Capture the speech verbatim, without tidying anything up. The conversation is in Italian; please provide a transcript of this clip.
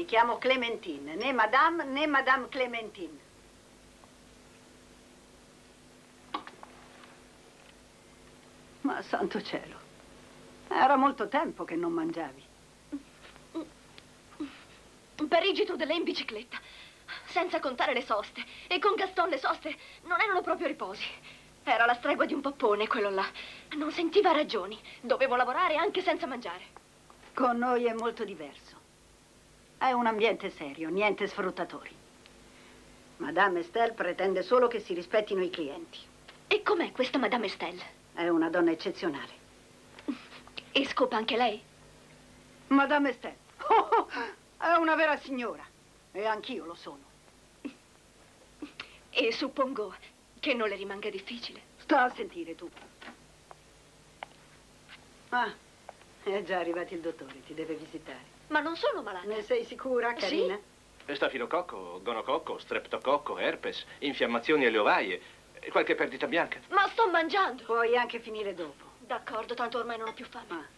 chiamo Clementine, né Madame né Madame Clementine. Ma santo cielo, era molto tempo che non mangiavi. Parigi tu lei in bicicletta, senza contare le soste. E con Gaston le soste non erano proprio riposi. Era la stregua di un pappone, quello là. Non sentiva ragioni. Dovevo lavorare anche senza mangiare. Con noi è molto diverso. È un ambiente serio, niente sfruttatori. Madame Estelle pretende solo che si rispettino i clienti. E com'è questa Madame Estelle? È una donna eccezionale. E scopa anche lei? Madame Estelle, oh, oh, è una vera signora. E anch'io lo sono. E suppongo che non le rimanga difficile. Sta a sentire tu. Ah, è già arrivato il dottore, ti deve visitare. Ma non sono malata. Ne sei sicura, carina? Sì. Stafilococco, gonococco, streptococco, herpes, infiammazioni alle ovaie, qualche perdita bianca. Ma sto mangiando. Puoi anche finire dopo. D'accordo, tanto ormai non ho più fame. Ah.